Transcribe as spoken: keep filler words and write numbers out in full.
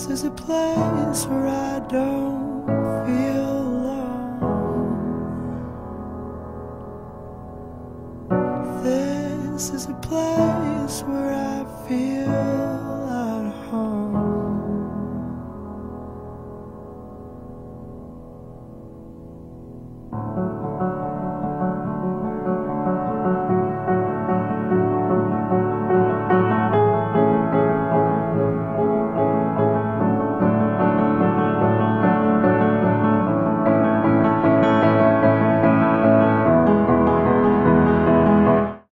This is a place where I don't feel alone. This is a place where I feel